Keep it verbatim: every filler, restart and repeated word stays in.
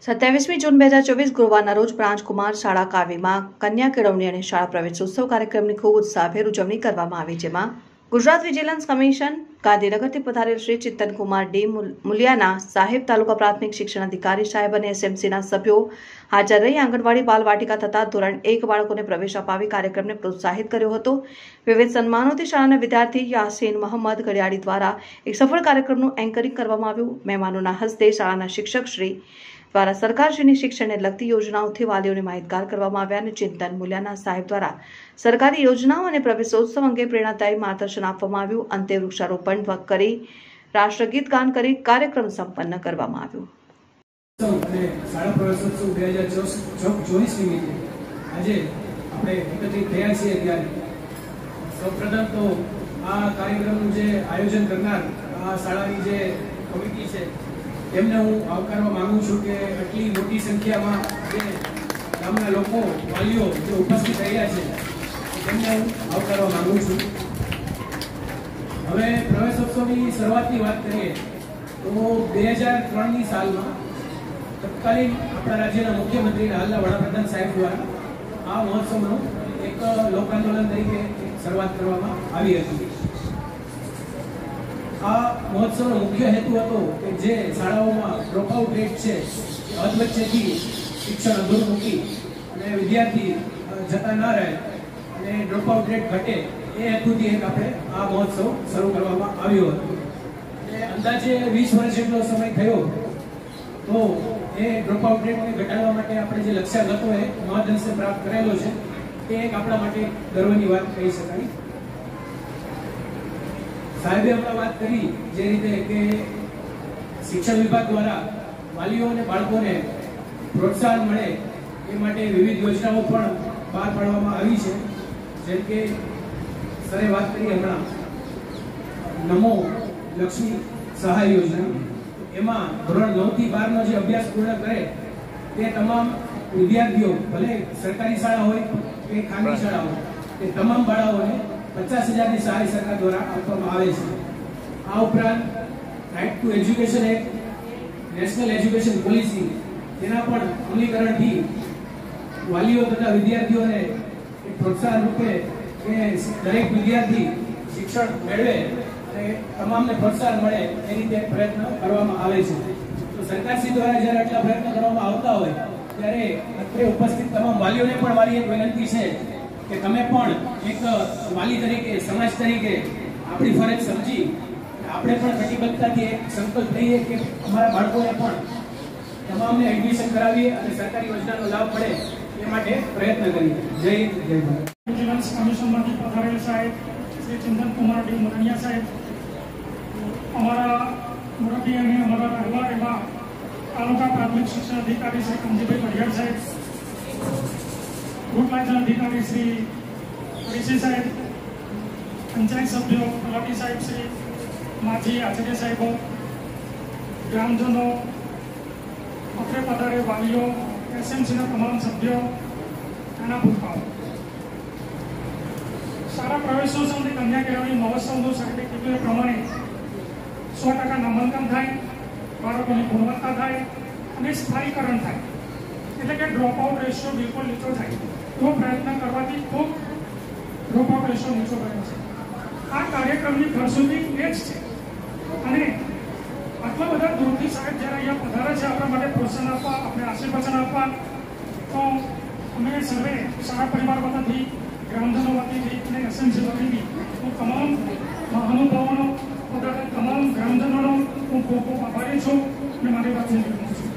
સત્યાવીસમી જૂન બે હજાર ચોવીસ ગુરુવારના રોજ બ્રાંચકુમાર શાળા કારવીમાં કન્યા કેળવણી અને શાળા પ્રવેશોત્સવ કાર્યક્રમની ખૂબ ઉત્સાહભેર ઉજવણી કરવામાં આવી, જેમાં ગુજરાત વિજિલન્સ કમિશન ગાંધીનગરથી પધારેલ શ્રી ચિંતનકુમાર ડી મુલિયાના સાહેબ, તાલુકા પ્રાથમિક શિક્ષણ અધિકારી સાહેબ અને એસએમસીના સભ્યો હાજર રહી આંગણવાડી બાલવાટિકા તથા ધોરણ એક બાળકોને પ્રવેશ અપાવી કાર્યક્રમને પ્રોત્સાહિત કર્યો હતો। વિવિધ સન્માનોથી શાળાના વિદ્યાર્થી યાસીન મોહમ્મદ ઘડિયાળી દ્વારા એક સફળ કાર્યક્રમનું એન્કરિંગ કરવામાં આવ્યું। મહેમાનોના હસ્તે શાળાના શિક્ષક શ્રી દ્વારા સરકારશ્રીની શિક્ષણને લગતી યોજનાઓથી વાલીઓને માહિતગાર કરવામાં આવ્યા અને ચિંતન મુલિયાના સાહેબ દ્વારા સરકારી યોજનાઓ અને પ્રવેશોત્સવ અંગે પ્રેરણાદાયી માર્ગદર્શન આપવામાં આવ્યું। અંતે વૃક્ષારોપણ કરી રાષ્ટ્રગીત ગાન કરી કાર્યક્રમ સંપન્ન કરવામાં આવ્યો। શાળા પ્રવેશોત્સવ બે હજાર ચોવીસ નિમિત્તે આજે આપણે એકત્રિત થયા છીએ ત્યારે સૌપ્રથમ તો આ કાર્યક્રમનું જે આયોજન કરનાર આ શાળાની જે કમિટી છે તેમને હું આવકારવા માંગુ છું કે આટલી મોટી સંખ્યામાં જે ગામના લોકો વાલીઓ જે ઉપસ્થિત રહ્યા છે તેમને હું આવકારવા માંગુ છું। હવે પ્રવેશોત્સવની શરૂઆતની વાત કરીએ તો બે હજાર ત્રણની સાલમાં તત્કાલીન આપણા રાજ્યના મુખ્યમંત્રી હાલના વડાપ્રધાન સાહેબ દ્વારા આ મહોત્સવનું એક લોક આંદોલન તરીકે શરૂઆત કરવામાં આવી હતી। આ મહોત્સવનો મુખ્ય હેતુ હતો કે જે શાળાઓમાં ડ્રોપઆઉટ રેટ છે અધ વચ્ચેથી શિક્ષણ અધૂરું મૂકી અને વિદ્યાર્થી જતા ન રહે અને ડ્રોપઆઉટ રેટ ઘટે એ હેતુથી એક આપણે આ મહોત્સવ શરૂ કરવામાં આવ્યો હતો। અને અંદાજે વીસ વર્ષ જેટલો સમય થયો તો એ ડ્રોપઆઉટ રેટને ઘટાડવા માટે આપણે જે લક્ષ્યાંક હતો એ મહદઅંશે પ્રાપ્ત કરેલો છે તે એક આપણા માટે ગર્વની વાત કહી શકાય। સાહેબે હમણાં વાત કરી જે રીતે કે શિક્ષણ વિભાગ દ્વારા વાલીઓ અને બાળકોને પ્રોત્સાહન મળે એ માટે વિવિધ યોજનાઓ પણ બહાર પાડવામાં આવી છે, જેમ કે સરે વાત કરી હમણાં નમો લક્ષ્મી સહાય યોજના, એમાં ધોરણ નવ થી બાર નો જે અભ્યાસ પૂર્ણ કરે તે તમામ વિદ્યાર્થીઓ ભલે સરકારી શાળા હોય કે ખાનગી શાળા હોય તે તમામ બાળકોને પચાસ હજારની સહાય સરકાર દ્વારા આપવામાં આવે છે। આ ઉપરાંત right to education act, national education policy તેના પણ અમલીકરણથી વાલીઓ તથા વિદ્યાર્થીઓને એક પ્રોત્સાહન રૂપે કે દરેક વિદ્યાર્થી શિક્ષણ મેળવે અને તમામને પ્રોત્સાહન મળે એ રીતે પ્રયત્ન કરવામાં આવે છે। તો સરકારશ્રી દ્વારા જ્યારે આટલા પ્રયત્ન કરવામાં આવતા હોય ત્યારે અત્રે ઉપસ્થિત તમામ વાલીઓને પણ મારી એક વિનંતી છે કે તમે પણ એક વાલી તરીકે, સમાજ તરીકે આપણી ફરજ સમજી આપણે પણ કટિબદ્ધતાથી એક સંકલ્પ લઈએ કે અમારા બાળકોને પણ તમામને એડમિશન કરાવીએ અને સરકારી યોજનાનો લાભ મળે એ માટે પ્રયત્ન કરીએ। જય જય ભારત। વિજિલન્સ કમિશનમાંથી પધારેલ સાહેબ શ્રી ચિંતનકુમાર ડી મુલિયા સાહેબ, અમારા મુરબ્બી અને અમારા રહેવા એવા તાલુકા પ્રાથમિક શિક્ષણ અધિકારી શ્રી કંજીભાઈ ઘડિયાળ સાહેબ, ગ્રુપ અધિકારી શ્રી ઋષિ સાહેબ, પંચાયત સભ્યો તલાટી સાહેબ શ્રી, માજી આચાર્ય સાહેબો, ગ્રામજનો, અત્રે પધારે વાલીઓ, એસએમસીના તમામ સભ્યો, નાના ભૂલકાઓ, શાળા પ્રવેશોત્સવની કન્યા કેળવણી મહોત્સવનું સર્ટિફિકેટ પ્રમાણે સો ટકા નામાંકન થાય, બાળકોની ગુણવત્તા થાય અને સ્થાયીકરણ થાય, એટલે કે ડ્રોપઆઉટ રેશિયો બિલકુલ નીચો થાય એવો પ્રયત્ન કરવાથી ખૂબ ડ્રોપઆઉટ રેશિયો નીચો ગયો છે। આ કાર્યક્રમની ફરસૂદી એ જ છે અને આટલા બધા દૂરથી સાહેબ જ્યારે અહીંયા પધારે છે આપણા માટે પ્રોત્સાહન આપવા, આપણે આશીર્વચન આપવા, તો અમે સર્વે શાળા પરિવાર વતીથી, ગ્રામજનો વતીથી અને એસએમસી વતીથી હું તમામ મહાનુભાવોનો, તમામ ગ્રામજનોનો હું ખૂબ ખૂબ આભારી છું અને મારી વાત નહીં કરું છું।